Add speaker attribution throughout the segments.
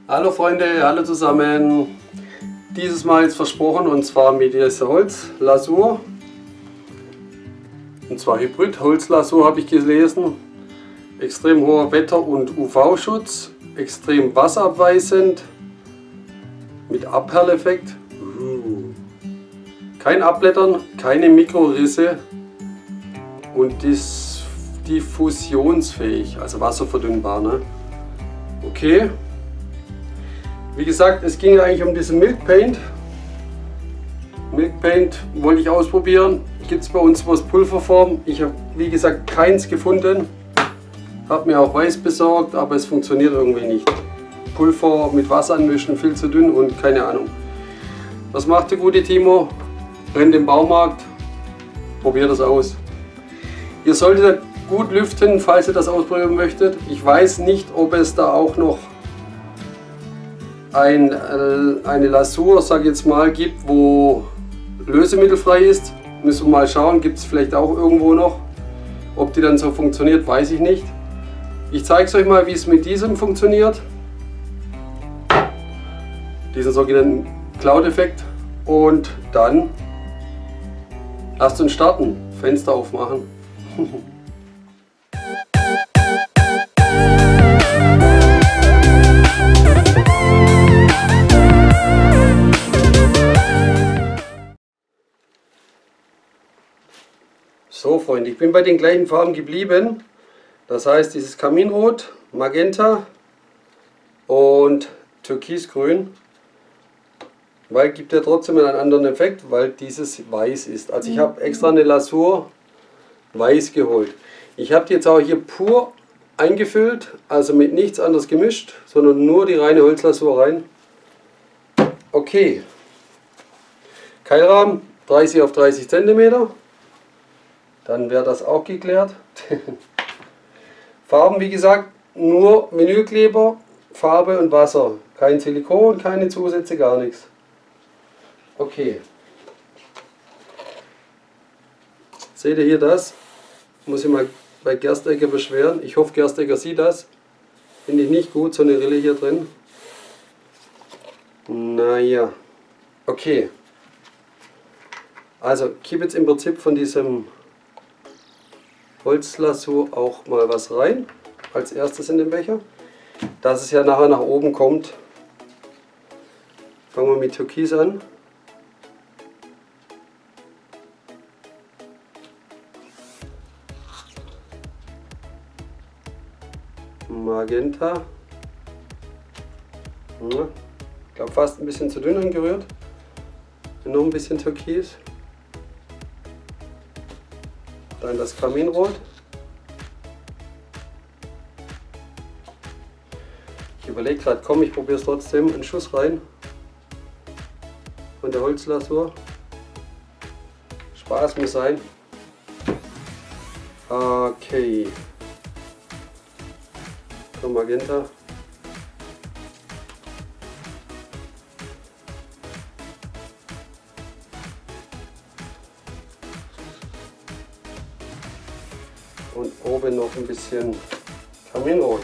Speaker 1: Hallo Freunde, hallo zusammen. Dieses Mal jetzt versprochen, und zwar mit dieser Holzlasur. Und zwar Hybrid Holzlasur habe ich gelesen. Extrem hoher Wetter- und UV-Schutz, extrem wasserabweisend, mit Abperleffekt. Kein Abblättern, keine Mikrorisse und diffusionsfähig, also wasserverdünnbar. Ne? Okay. Wie gesagt, es ging eigentlich um diesen Milk Paint. Milk Paint wollte ich ausprobieren. Gibt es bei uns bloß Pulverform. Ich habe, wie gesagt, keins gefunden. Habe mir auch weiß besorgt, aber es funktioniert irgendwie nicht. Pulver mit Wasser anmischen, viel zu dünn und keine Ahnung. Was macht der gute Timo? Rennt im Baumarkt, probiert das aus. Ihr solltet gut lüften, falls ihr das ausprobieren möchtet. Ich weiß nicht, ob es da auch noch eine Lasur, sage ich jetzt mal, gibt, wo lösemittelfrei ist. Müssen wir mal schauen, gibt es vielleicht auch irgendwo noch. Ob die dann so funktioniert, weiß ich nicht. Ich zeige es euch mal, wie es mit diesem funktioniert. Diesen sogenannten Cloud-Effekt. Und dann lasst uns starten. Fenster aufmachen. So Freunde, ich bin bei den gleichen Farben geblieben. Das heißt dieses Kaminrot, Magenta und Türkisgrün. Weil gibt ja trotzdem einen anderen Effekt, weil dieses weiß ist. Also ich habe extra eine Lasur weiß geholt. Ich habe die jetzt auch hier pur eingefüllt, also mit nichts anderes gemischt, sondern nur die reine Holzlasur rein. Okay. Keilrahmen 30 auf 30 cm. Dann wäre das auch geklärt. Farben, wie gesagt, nur Vinylkleber, Farbe und Wasser. Kein Silikon, keine Zusätze, gar nichts. Okay. Seht ihr hier das? Muss ich mal bei Gerstegger beschweren. Ich hoffe, Gerstegger sieht das. Finde ich nicht gut, so eine Rille hier drin. Naja. Okay. Also, ich gebe jetzt im Prinzip von diesem Holzlasur auch mal was rein, als erstes in den Becher, dass es ja nachher nach oben kommt. Fangen wir mit Türkis an. Magenta. Ja, ich glaube fast ein bisschen zu dünn angerührt. Noch ein bisschen Türkis. Dann das Kaminrot. Ich überlege gerade, komm, ich probiere es trotzdem. Einen Schuss rein von der Holzlasur. Spaß muss sein. Okay. Von Magenta. Und oben noch ein bisschen Kaminrot.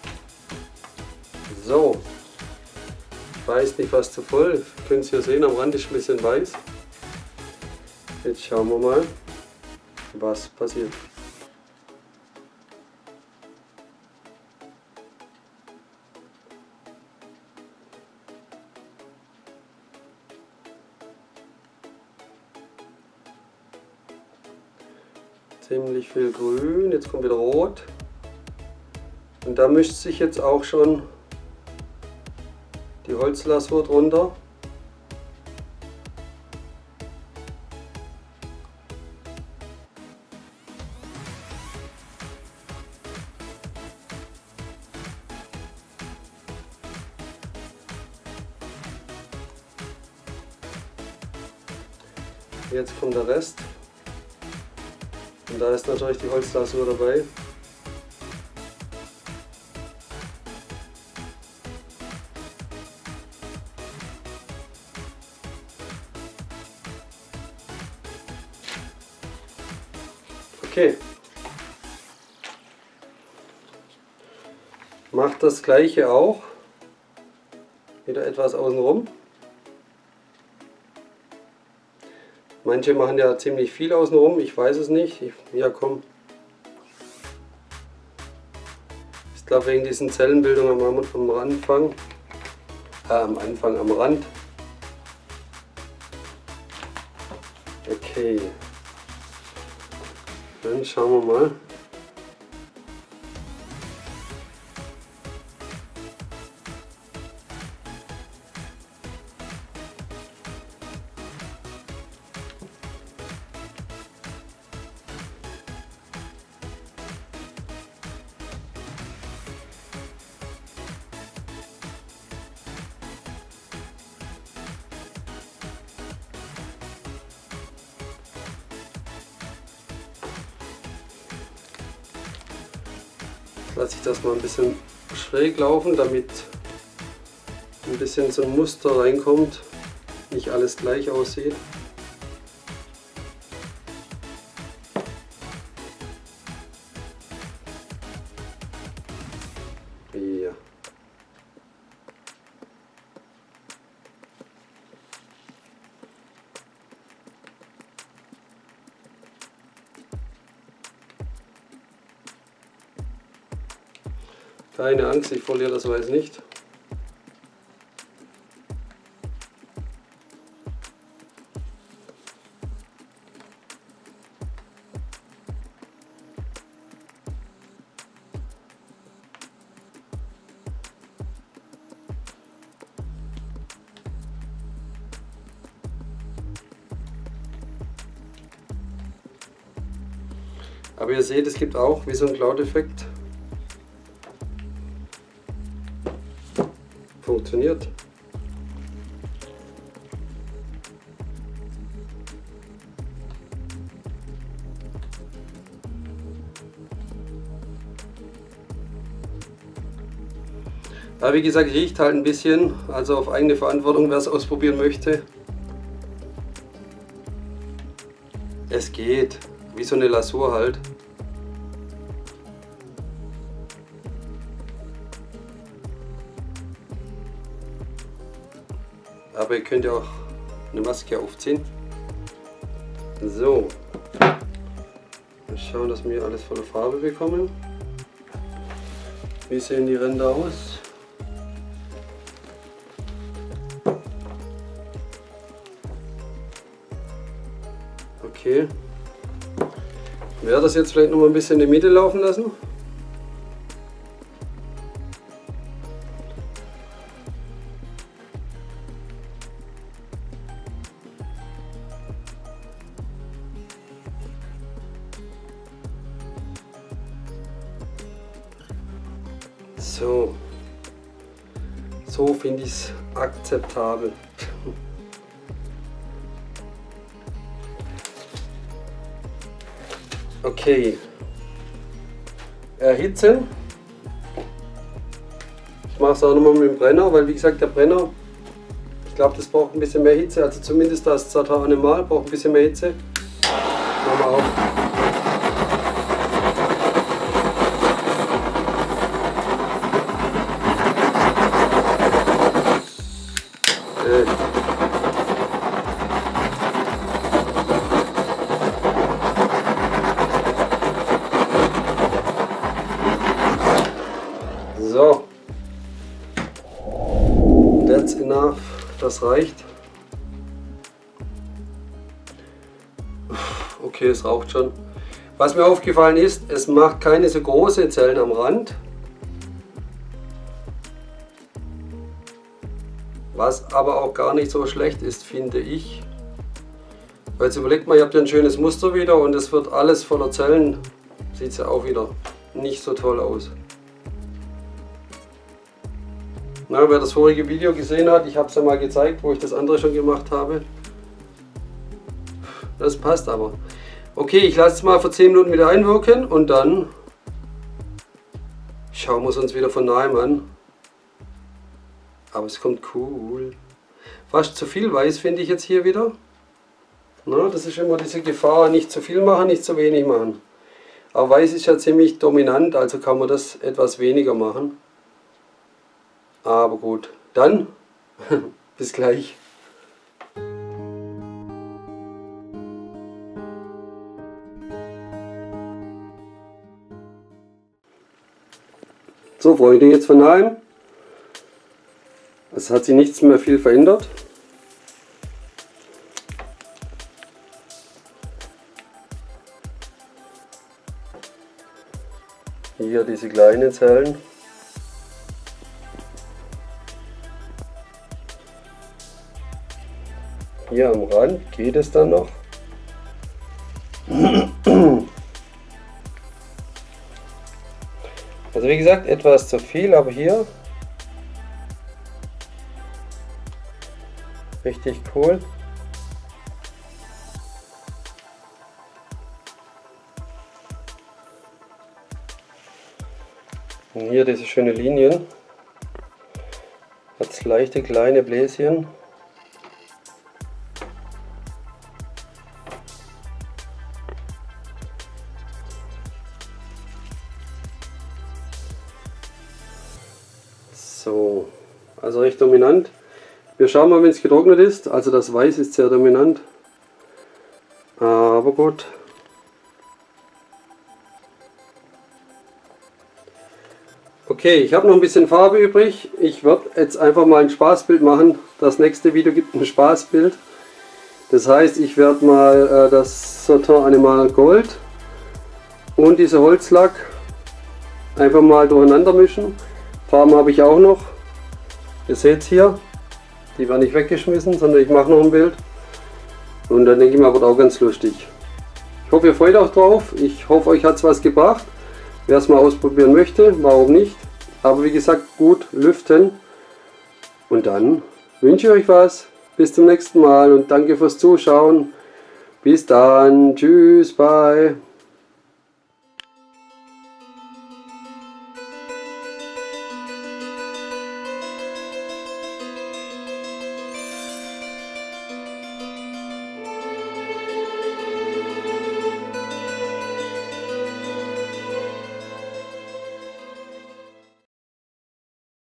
Speaker 1: So, ich weiß nicht, was zu voll. Ihr könnt es hier sehen, am Rand ist ein bisschen weiß. Jetzt schauen wir mal, was passiert. Ziemlich viel grün, jetzt kommt wieder rot. Und da mischt sich jetzt auch schon die Holzlasur drunter. Jetzt kommt der Rest. Und da ist natürlich die Holzlasur dabei. Okay. Macht das gleiche auch wieder etwas außenrum. Manche machen ja ziemlich viel außenrum, ich weiß es nicht. Ja, komm. Ich glaube wegen diesen Zellenbildungen am Anfang. Am Rand. Okay. Dann schauen wir mal. Lasse ich das mal ein bisschen schräg laufen, damit ein bisschen so ein Muster reinkommt, nicht alles gleich aussieht. Ja. Keine Angst, ich verliere das Weiß nicht. Aber ihr seht, es gibt auch wie so ein Cloud-Effekt. Funktioniert. Aber wie gesagt, riecht halt ein bisschen, also auf eigene Verantwortung, wer es ausprobieren möchte. Es geht, wie so eine Lasur halt. Aber ihr könnt ja auch eine Maske aufziehen. So. Mal schauen, dass wir alles voller Farbe bekommen. Wie sehen die Ränder aus? Okay. Ich werde das jetzt vielleicht noch mal ein bisschen in die Mitte laufen lassen. So finde ich es akzeptabel. Okay, erhitzen. Ich mache es auch nochmal mit dem Brenner, weil wie gesagt der Brenner, ich glaube das braucht ein bisschen mehr Hitze, also zumindest das zertane Mal braucht ein bisschen mehr Hitze. Machen wir auf. So, that's enough, das reicht. Okay, es raucht schon. Was mir aufgefallen ist, es macht keine so große Zellen am Rand. Was aber auch gar nicht so schlecht ist, finde ich. Weil jetzt überlegt mal, ihr habt ja ein schönes Muster wieder und es wird alles voller Zellen. Sieht ja auch wieder nicht so toll aus. Na, wer das vorige Video gesehen hat, ich habe es ja mal gezeigt, wo ich das andere schon gemacht habe. Das passt aber. Okay, ich lasse es mal für 10 Minuten wieder einwirken und dann schauen wir es uns wieder von nahem an. Aber es kommt cool. Fast zu viel Weiß finde ich jetzt hier wieder. Na, das ist immer diese Gefahr, nicht zu viel machen, nicht zu wenig machen. Aber Weiß ist ja ziemlich dominant, also kann man das etwas weniger machen. Aber gut, dann Bis gleich. So Freunde, jetzt von daheim. Es hat sich nichts mehr viel verändert. Hier diese kleinen Zellen. Hier am Rand geht es dann noch. Also wie gesagt, etwas zu viel, aber hier richtig cool. Und hier diese schönen Linien. Hat leichte kleine Bläschen. So, also recht dominant. Wir schauen mal, wenn es getrocknet ist. Also das Weiß ist sehr dominant. Aber gut. Okay, ich habe noch ein bisschen Farbe übrig. Ich werde jetzt einfach mal ein Spaßbild machen. Das nächste Video gibt ein Spaßbild. Das heißt, ich werde mal das Satin Animal Gold und diese Holzlack einfach mal durcheinander mischen. Farben habe ich auch noch. Ihr seht es hier. Die werden nicht weggeschmissen, sondern ich mache noch ein Bild. Und dann denke ich mal, wird auch ganz lustig. Ich hoffe, ihr freut euch drauf. Ich hoffe, euch hat es was gebracht. Wer es mal ausprobieren möchte, warum nicht. Aber wie gesagt, gut lüften. Und dann wünsche ich euch was. Bis zum nächsten Mal und danke fürs Zuschauen. Bis dann. Tschüss, bye.